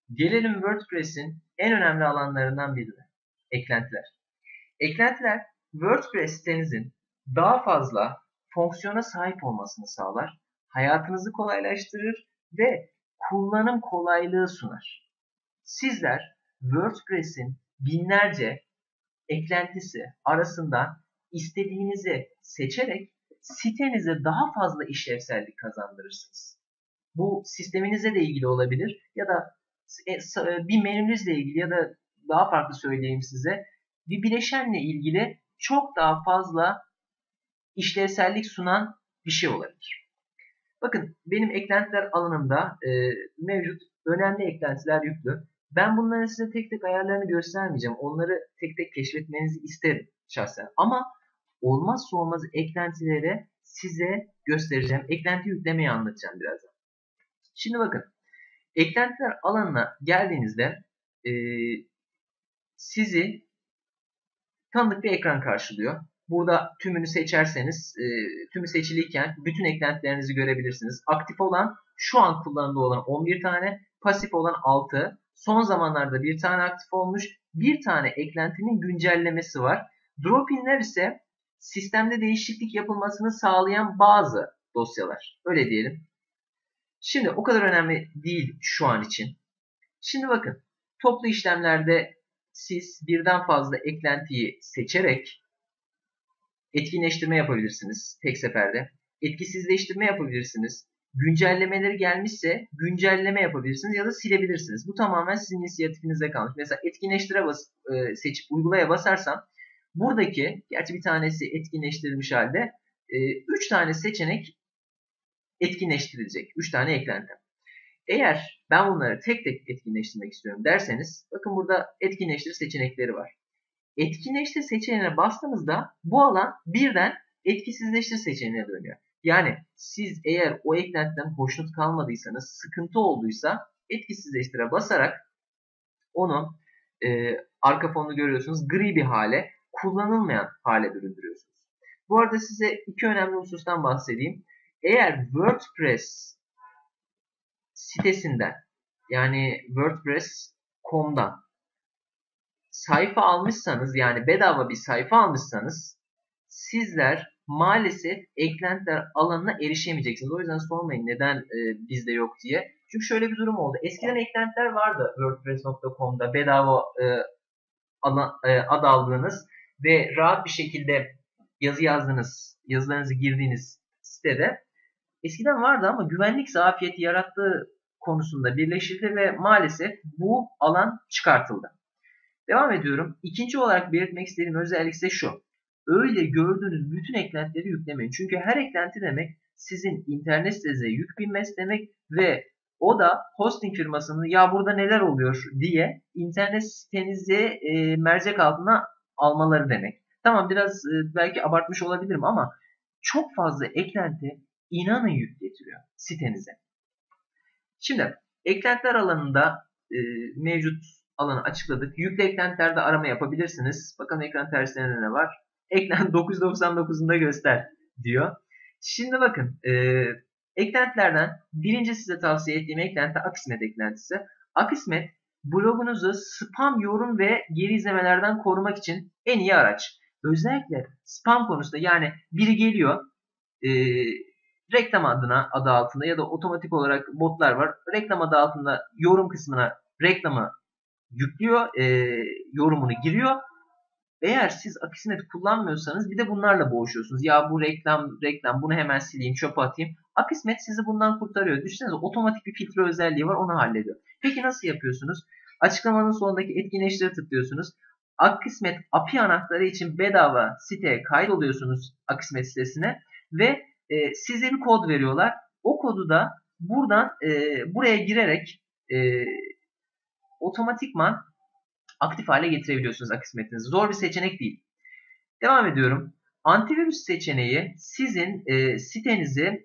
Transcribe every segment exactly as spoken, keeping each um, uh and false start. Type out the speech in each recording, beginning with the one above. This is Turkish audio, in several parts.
Gelelim WordPress'in en önemli alanlarından birine. Eklentiler. Eklentiler WordPress sitenizin daha fazla fonksiyona sahip olmasını sağlar, hayatınızı kolaylaştırır ve kullanım kolaylığı sunar. Sizler WordPress'in binlerce eklentisi arasından istediğinizi seçerek sitenize daha fazla işlevsellik kazandırırsınız. Bu sisteminizle de ilgili olabilir ya da bir menünüzle ilgili ya da daha farklı söyleyeyim size, bir bileşenle ilgili çok daha fazla işlevsellik sunan bir şey olabilir. Bakın benim eklentiler alanımda e, mevcut önemli eklentiler yüklü. Ben bunların size tek tek ayarlarını göstermeyeceğim. Onları tek tek keşfetmenizi isterim şahsen. Ama olmazsa olmaz eklentileri size göstereceğim. Eklenti yüklemeyi anlatacağım birazdan. Şimdi bakın. Eklentiler alanına geldiğinizde e, sizi tanıdık bir ekran karşılıyor. Burada tümünü seçerseniz, e, tümü seçiliyken bütün eklentilerinizi görebilirsiniz. Aktif olan, şu an kullanımda olan on bir tane, pasif olan altı. Son zamanlarda bir tane aktif olmuş, bir tane eklentinin güncellemesi var. Drop-in'ler ise sistemde değişiklik yapılmasını sağlayan bazı dosyalar. Öyle diyelim. Şimdi o kadar önemli değil şu an için. Şimdi bakın, toplu işlemlerde siz birden fazla eklentiyi seçerek etkinleştirme yapabilirsiniz tek seferde. Etkisizleştirme yapabilirsiniz. Güncellemeleri gelmişse güncelleme yapabilirsiniz ya da silebilirsiniz. Bu tamamen sizin inisiyatifinizde kalmış. Mesela etkinleştire bas, e, seçip uygulaya basarsam buradaki, gerçi bir tanesi etkinleştirilmiş halde, üç e, tane seçenek etkinleştirilecek. üç tane eklenti. Eğer ben bunları tek tek etkinleştirmek istiyorum derseniz, bakın burada etkinleştir seçenekleri var. Etkinleştir seçeneğine bastığınızda bu alan birden etkisizleştir seçeneğine dönüyor. Yani siz eğer o eklentiden hoşnut kalmadıysanız, sıkıntı olduysa etkisizleştire basarak onu e, arka fonunu görüyorsunuz gri bir hale, kullanılmayan hale büründürüyorsunuz. Bu arada size iki önemli husustan bahsedeyim. Eğer WordPress sitesinden, yani WordPress nokta com'dan sayfa almışsanız, yani bedava bir sayfa almışsanız, sizler maalesef eklentiler alanına erişemeyeceksiniz. O yüzden sormayın neden e, bizde yok diye. Çünkü şöyle bir durum oldu. Eskiden eklentiler vardı WordPress nokta com'da bedava e, ana, e, ad aldığınız ve rahat bir şekilde yazı yazdığınız, yazılarınızı girdiğiniz sitede eskiden vardı ama güvenlik zafiyeti yarattığı konusunda birleşildi ve maalesef bu alan çıkartıldı. Devam ediyorum. İkinci olarak belirtmek istediğim özellik ise şu. Öyle gördüğünüz bütün eklentileri yüklemeyin. Çünkü her eklenti demek sizin internet sitenize yük binmesi demek ve o da hosting firmasının ya burada neler oluyor diye internet sitenizi e, mercek altına almaları demek. Tamam, biraz e, belki abartmış olabilirim ama çok fazla eklenti inanın yük getiriyor sitenize. Şimdi eklentiler alanında e, mevcut alanı açıkladık. Yüklü eklentilerde arama yapabilirsiniz. Bakın ekran terslerinde ne var? Eklenti dokuz yüz doksan dokuzunda göster diyor. Şimdi bakın e, eklentilerden birinci size tavsiye ettiğim eklenti Akismet eklentisi. Akismet blogunuzu spam, yorum ve geri izlemelerden korumak için en iyi araç. Özellikle spam konusunda, yani biri geliyor e, reklam adına adı altında ya da otomatik olarak botlar var. Reklam adı altında yorum kısmına reklamı yüklüyor, e, yorumunu giriyor. Eğer siz Akismet kullanmıyorsanız bir de bunlarla boğuşuyorsunuz. Ya bu reklam, reklam, bunu hemen sileyim, çöpe atayım. Akismet sizi bundan kurtarıyor. Düşünsenize, otomatik bir filtre özelliği var, onu hallediyor. Peki nasıl yapıyorsunuz? Açıklamanın sonundaki etkinleştire tıklıyorsunuz. Akismet A P I anahtarı için bedava siteye kaydoluyorsunuz, Akismet sitesine ve e, size bir kod veriyorlar. O kodu da buradan e, buraya girerek e, otomatikman aktif hale getirebiliyorsunuz Akismet'inizi. Zor bir seçenek değil. Devam ediyorum. Antivirüs seçeneği sizin e, sitenizi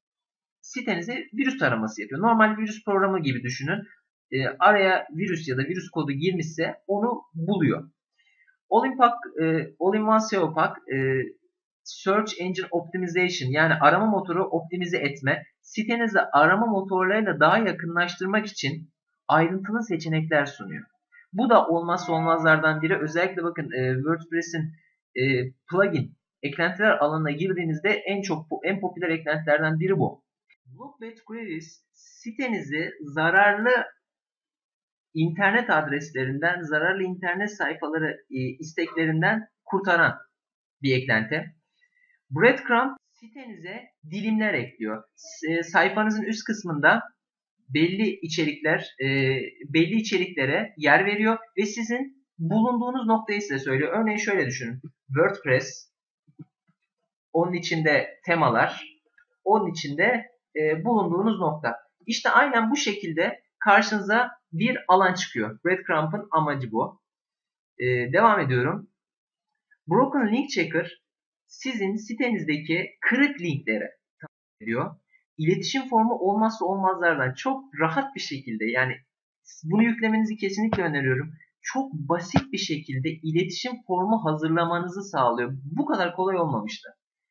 sitenize virüs taraması yapıyor. Normal virüs programı gibi düşünün. E, araya virüs ya da virüs kodu girmişse onu buluyor. All-in-Pack, e, All-in-One S E O Pack, e, Search Engine Optimization, yani arama motoru optimize etme, sitenizi arama motorlarıyla daha yakınlaştırmak için ayrıntılı seçenekler sunuyor. Bu da olmazsa olmazlardan biri. Özellikle bakın e, WordPress'in e, plugin eklentiler alanına girdiğinizde en çok en popüler eklentilerden biri bu. Lookback Queries sitenizi zararlı internet adreslerinden, zararlı internet sayfaları e, isteklerinden kurtaran bir eklenti. Breadcrumb sitenize dilimler ekliyor. E, sayfanızın üst kısmında belli içerikler, e, belli içeriklere yer veriyor ve sizin bulunduğunuz noktayı size söylüyor. Örneğin şöyle düşünün. WordPress, onun içinde temalar, onun içinde e, bulunduğunuz nokta. İşte aynen bu şekilde karşınıza bir alan çıkıyor. Breadcrumb'ın amacı bu. E, devam ediyorum. Broken Link Checker sizin sitenizdeki kırık linkleri ediyor. İletişim formu olmazsa olmazlardan çok rahat bir şekilde, yani bunu yüklemenizi kesinlikle öneriyorum. Çok basit bir şekilde iletişim formu hazırlamanızı sağlıyor. Bu kadar kolay olmamıştı.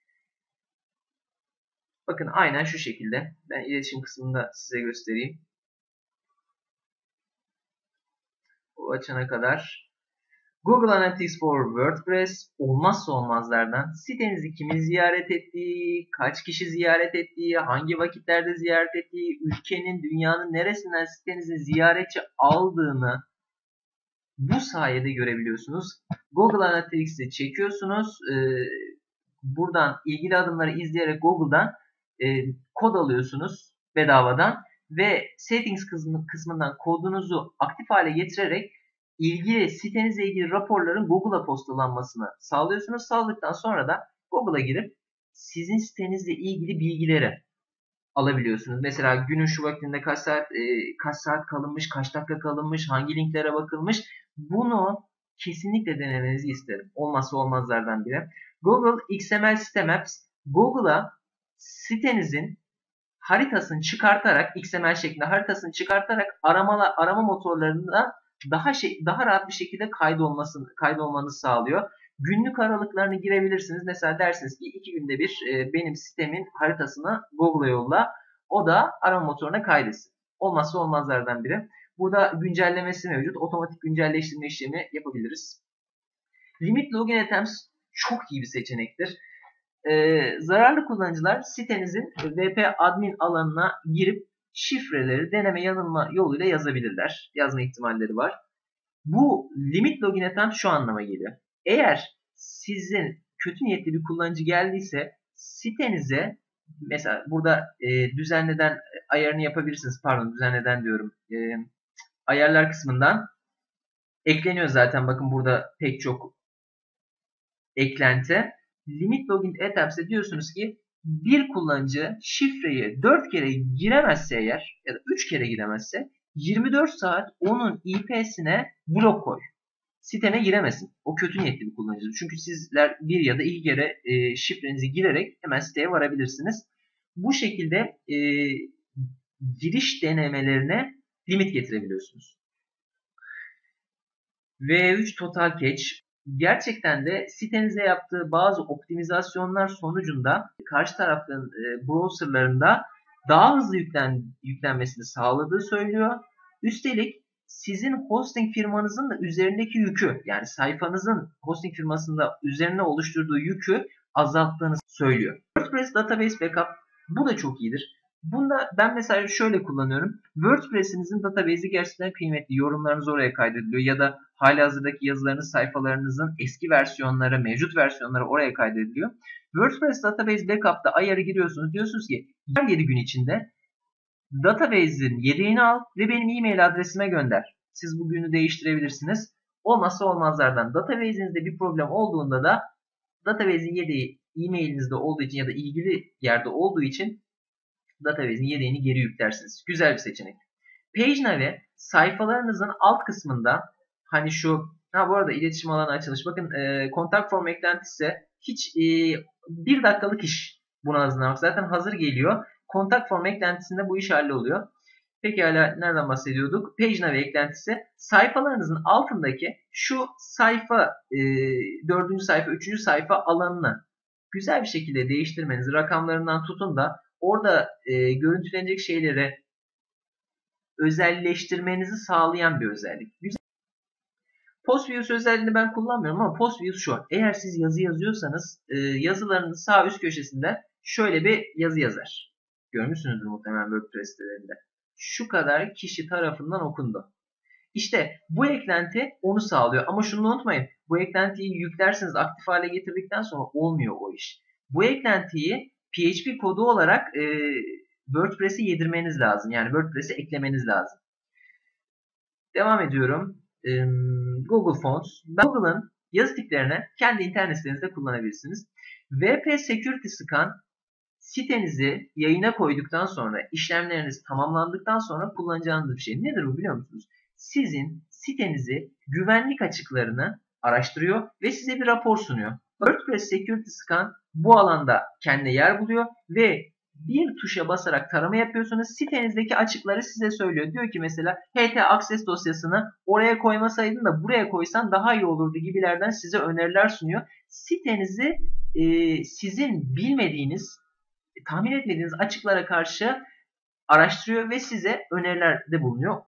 Bakın aynen şu şekilde. Ben iletişim kısmında size göstereyim. O açana kadar. Google Analytics for WordPress olmazsa olmazlardan. Sitenizi kimin ziyaret ettiği, kaç kişi ziyaret ettiği, hangi vakitlerde ziyaret ettiği, ülkenin, dünyanın neresinden sitenizin ziyaretçi aldığını bu sayede görebiliyorsunuz. Google Analytics'i çekiyorsunuz. Ee, buradan ilgili adımları izleyerek Google'dan e, kod alıyorsunuz bedavadan ve Settings kısmından kodunuzu aktif hale getirerek ilgili sitenizle ilgili raporların Google'a postalanmasını sağlıyorsunuz. Sağladıktan sonra da Google'a girip sizin sitenizle ilgili bilgileri alabiliyorsunuz. Mesela günün şu vaktinde kaç saat e, kaç saat kalınmış, kaç dakika kalınmış, hangi linklere bakılmış, bunu kesinlikle denemenizi isterim. Olmazsa olmazlardan biri. Google X M L Sitemaps Google'a sitenizin haritasını çıkartarak, X M L şeklinde haritasını çıkartarak arama arama motorlarında daha şey daha rahat bir şekilde kaydolmasını kaydolmanızı sağlıyor. Günlük aralıklarını girebilirsiniz. Mesela dersiniz ki iki günde bir e, benim sitemin haritasını Google'a yolla. O da arama motoruna kaydetsin. Olmazsa olmazlardan biri. Burada güncellemesi mevcut. Otomatik güncelleştirme işlemi yapabiliriz. Limit Login Attempts çok iyi bir seçenektir. Ee, zararlı kullanıcılar sitenizin V P admin alanına girip şifreleri deneme yanılma yoluyla yazabilirler. Yazma ihtimalleri var. Bu limit login attempt şu anlama geliyor. Eğer sizin kötü niyetli bir kullanıcı geldiyse sitenize, mesela burada e, düzenleden ayarını yapabilirsiniz. Pardon, düzenleden diyorum. E, ayarlar kısmından ekleniyor zaten. Bakın burada pek çok eklenti. Limit login attempts'e diyorsunuz ki bir kullanıcı şifreyi dört kere giremezse eğer ya da üç kere giremezse yirmi dört saat onun I P'sine blok koy. Sitene giremesin. O kötü niyetli bir kullanıcı. Çünkü sizler bir ya da iki kere e, şifrenizi girerek hemen siteye varabilirsiniz. Bu şekilde e, giriş denemelerine limit getirebiliyorsunuz. V üç Total Cache gerçekten de sitenize yaptığı bazı optimizasyonlar sonucunda karşı tarafın e, browserlarında daha hızlı yüklen, yüklenmesini sağladığı söylüyor. Üstelik sizin hosting firmanızın da üzerindeki yükü, yani sayfanızın hosting firmasında üzerine oluşturduğu yükü azalttığını söylüyor. WordPress Database Backup bu da çok iyidir. Bunda ben mesela şöyle kullanıyorum. WordPress'inizin database'i gerçekten kıymetli. Yorumlarınız oraya kaydediliyor ya da halihazırdaki yazılarınız, sayfalarınızın eski versiyonları, mevcut versiyonları oraya kaydediliyor. WordPress Database Backup'ta ayarı giriyorsunuz. Diyorsunuz ki her yedi gün içinde database'in yedeğini al ve benim e-mail adresime gönder. Siz bu günü değiştirebilirsiniz. Olmazsa olmazlardan database'inizde bir problem olduğunda da database'in yedeği e-mailinizde olduğu için ya da ilgili yerde olduğu için database'in yedeğini geri yüklersiniz. Güzel bir seçenek. PageNavi sayfalarınızın alt kısmında hani şu, ha bu arada iletişim alanı açılış. Bakın e, kontak form eklentisi hiç e, bir dakikalık iş bunu hazırlamak. Zaten hazır geliyor. Kontak form eklentisinde bu iş halloluyor. Pekala, nereden bahsediyorduk? PageNavi eklentisi sayfalarınızın altındaki şu sayfa e, dördüncü sayfa, üçüncü sayfa alanını güzel bir şekilde değiştirmeniz, rakamlarından tutun da orada e, görüntülenecek şeyleri özelleştirmenizi sağlayan bir özellik. Güzel. Postviews özelliğini ben kullanmıyorum ama Postviews şu. Eğer siz yazı yazıyorsanız e, yazılarının sağ üst köşesinde şöyle bir yazı yazar. Görmüşsünüzdür muhtemelen WordPress sitelerinde. Şu kadar kişi tarafından okundu. İşte bu eklenti onu sağlıyor. Ama şunu unutmayın. Bu eklentiyi yüklerseniz aktif hale getirdikten sonra olmuyor o iş. Bu eklentiyi P H P kodu olarak e, WordPress'e yedirmeniz lazım. Yani WordPress'e eklemeniz lazım. Devam ediyorum. E, Google Fonts. Google'ın yazı tiplerini kendi internet sitenizde kullanabilirsiniz. V P Security Scan sitenizi yayına koyduktan sonra, işlemleriniz tamamlandıktan sonra kullanacağınız bir şey. Nedir bu biliyor musunuz? Sizin sitenizi güvenlik açıklarını araştırıyor ve size bir rapor sunuyor. WordPress Security Scan bu alanda kendine yer buluyor ve bir tuşa basarak tarama yapıyorsunuz. Sitenizdeki açıkları size söylüyor. Diyor ki mesela H T Access dosyasını oraya koymasaydın da buraya koysan daha iyi olurdu gibilerden size öneriler sunuyor. Sitenizi e, sizin bilmediğiniz, tahmin etmediğiniz açıklara karşı araştırıyor ve size önerilerde bulunuyor.